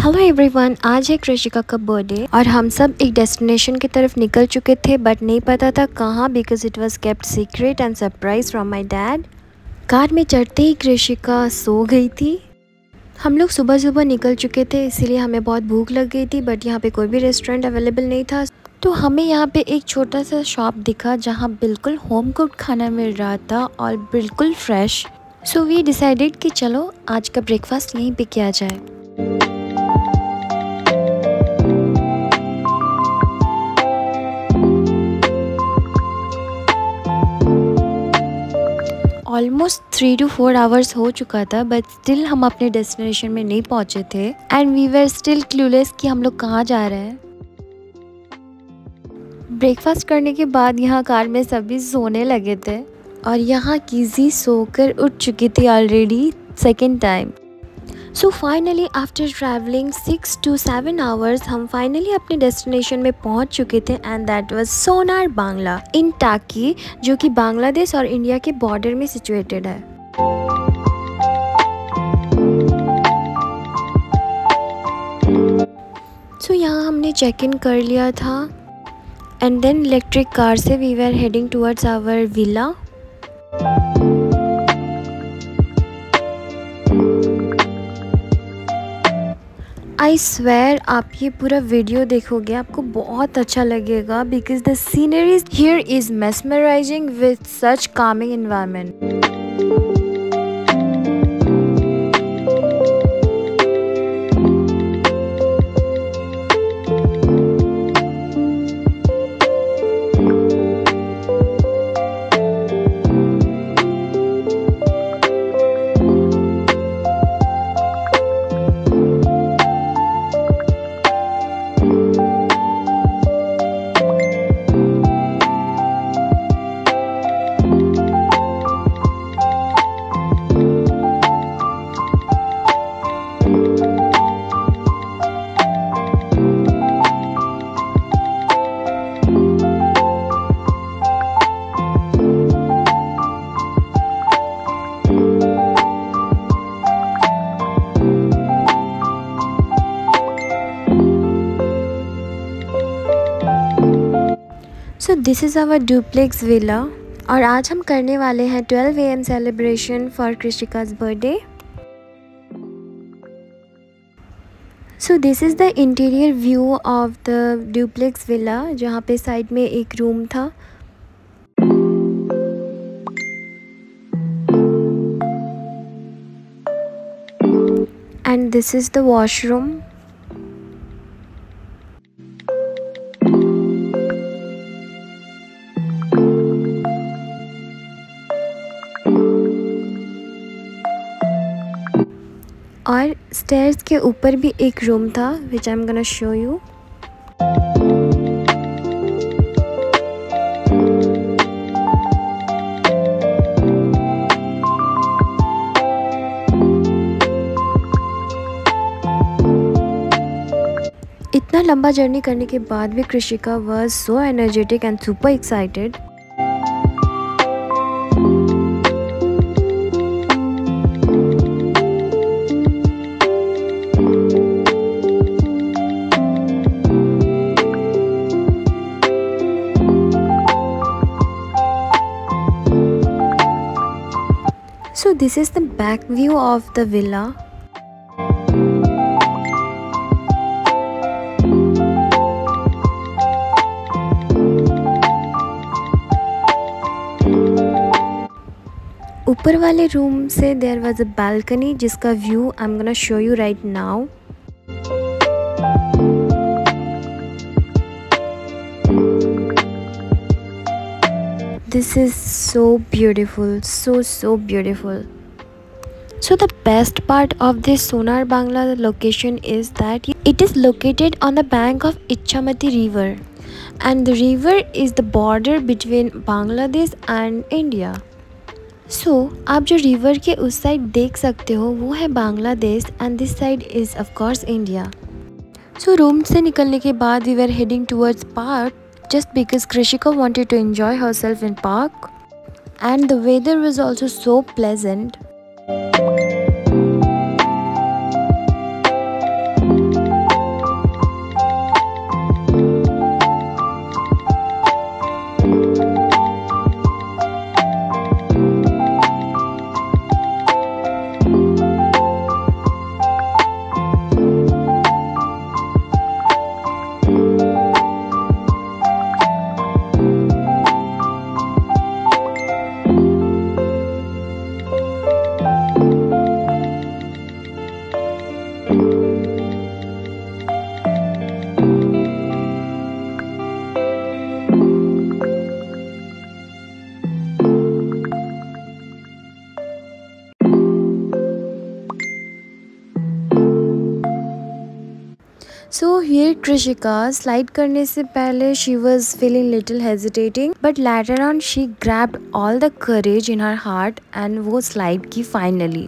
Hello everyone, आज है कृषिका का बर्थडे और हम सब एक डेस्टिनेशन की तरफ निकल चुके थे बट नहीं पता था कहाँ, because it was kept secret and surprise from my dad. Car में चढ़ते ही कृषिका सो गई थी। हम लोग सुबह सुबह निकल चुके थे, इसीलिए हमें बहुत भूख लग गई थी बट यहाँ पे कोई भी रेस्टोरेंट अवेलेबल नहीं था। तो हमें यहाँ पे एक छोटा सा शॉप दिखा जहाँ बिल्कुल होम कुक्ड खाना मिल रहा था और बिल्कुल फ्रेश। सो वी डिसाइडेड कि चलो आज का ब्रेकफास्ट यहीं पे किया जाए। ऑलमोस्ट 3 to 4 आवर्स हो चुका था बट स्टिल हम अपने डेस्टिनेशन में नहीं पहुंचे थे and we were still clueless कि हम लोग कहाँ जा रहे हैं। ब्रेकफास्ट करने के बाद यहाँ कार में सभी सोने लगे थे और यहाँ कीज़ी सोकर उठ चुकी थी already second time. So finally after travelling 6 to 7 hours हम फाइनली अपने डेस्टिनेशन में पहुंच चुके थे and that was Sonar Bangla in Taki, जो कि बांग्लादेश और इंडिया के बॉर्डर में सिचुएटेड है। सो यहाँ हमने चेक इन कर लिया था एंड देन इलेक्ट्रिक कार से we were heading towards our villa. I swear आप ये पूरा वीडियो देखोगे आपको बहुत अच्छा लगेगा because the sceneries here is mesmerising with such calming environment. So this is our duplex villa और आज हम करने वाले हैं 12 AM सेलिब्रेशन फॉर कृषिका's birthday. So this is the interior view of the duplex villa, जहाँ पे साइड में एक रूम था। And this is the washroom. और स्टेयर्स के ऊपर भी एक रूम था which I am gonna show you. इतना लंबा जर्नी करने के बाद भी Krishika was so energetic and super excited. So this is the back view of the villa. ऊपर वाले रूम से there was a balcony जिसका view I'm gonna show you right now. This is so beautiful, so beautiful. So the best part of this Sonar Bangla location is that it is located on the bank of Ichamati river and the river is the border between Bangladesh and India. So आप जो river के उस side देख सकते हो वो है Bangladesh and this side is of course India. So room से निकलने के बाद we were heading towards park just because Krishika wanted to enjoy herself in park and the weather was also so pleasant. So here Trishika slide करने से पहले she was feeling little hesitating, but later on she grabbed all the courage in her heart and वो slide की finally.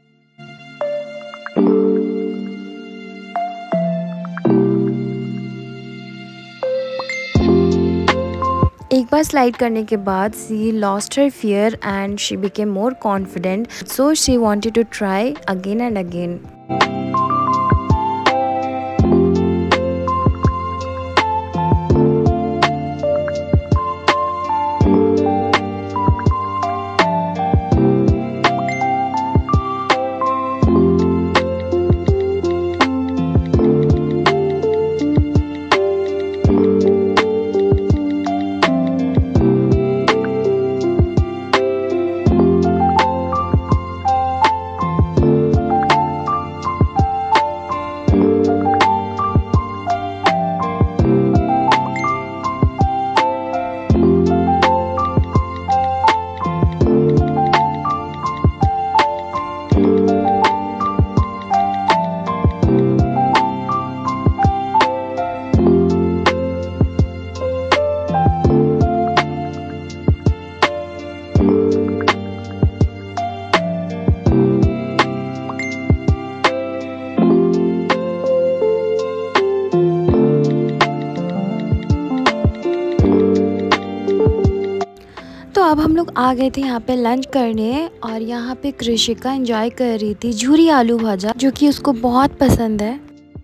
एक बार slide करने के बाद she lost her fear and she became more confident, so she wanted to try again and again. तो अब हम लोग आ गए थे यहाँ पे लंच करने और यहाँ पे कृषिका एंजॉय कर रही थी झूरी आलू भाजा, जो कि उसको बहुत पसंद है।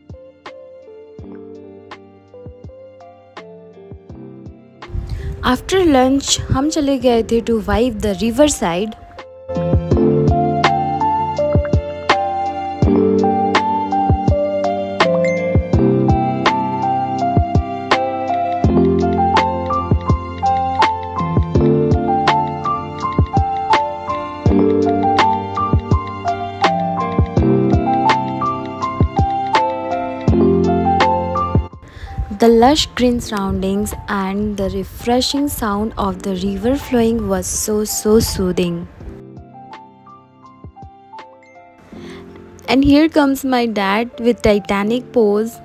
आफ्टर लंच हम चले गए थे to vibe the river side. The lush green surroundings and the refreshing sound of the river flowing was so soothing. And here comes my dad with Titanic pose.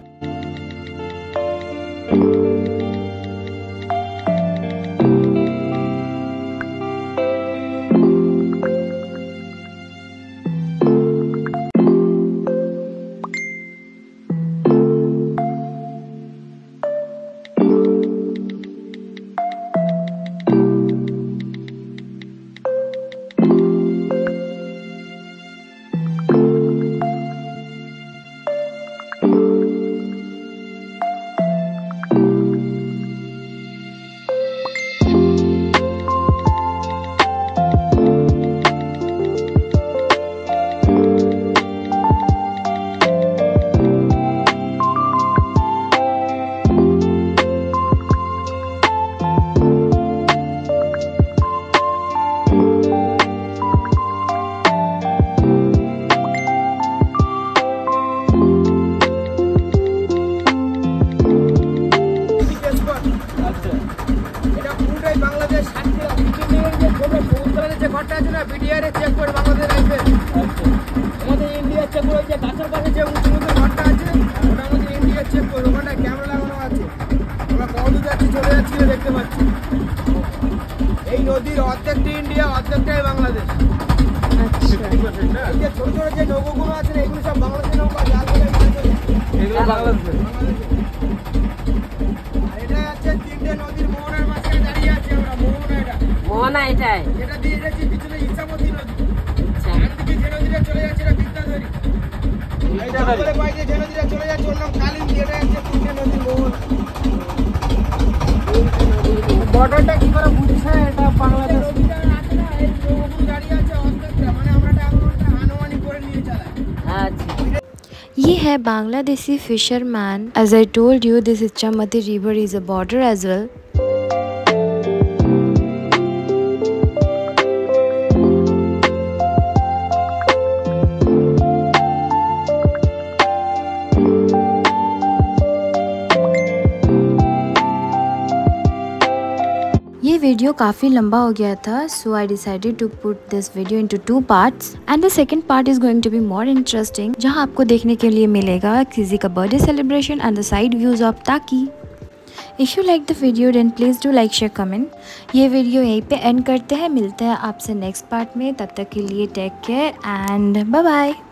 নদীর অর্ধেকটা ইন্ডিয়া অর্ধেকটাই বাংলাদেশ। এই যে ছোট ছোট যে নৌকোগুলো আছে এগুলো সব বাংলাদেশের নৌকা, জাল করে এগুলো বাংলাদেশের। আর এটা আছে তিনটে নদীর মোহনার মাঝখানে দাঁড়িয়ে আছে আমরা, মোহনা এটা মোহনা এটাই যেটা দিয়ে যাচ্ছি পিছনে ইচ্ছামতি নদী। আচ্ছা, একদিকে যে নদীটা চলে যাচ্ছে এটা বিদ্যাধরী, এই জঙ্গলে বাইরে যে নদীটা বললাম কালিম যেটা আছে তিনটে নদীর মোহনা বর্ডারটা কি করে বুঝছে এটা বাংলাদেশ নদীটা আছে না এই ওখানে দাঁড়িয়ে আছে অন্তরটা মানে আমরা এটা আনুমানিক করে নিয়ে চালাই আচ্ছা ये है Bangladeshi fisherman. As I told you, this Ichamati river is a border as well. ये वीडियो काफ़ी लंबा हो गया था, so I decided to put this video into 2 parts and the second part is going to be more interesting, जहां आपको देखने के लिए मिलेगा किसी का birthday celebration and the side views of Taki. If you like the video then please do like, share, comment. ये video यहीं पे एंड करते हैं, मिलते हैं आपसे नेक्स्ट पार्ट में. तब तक के लिए take care and bye bye.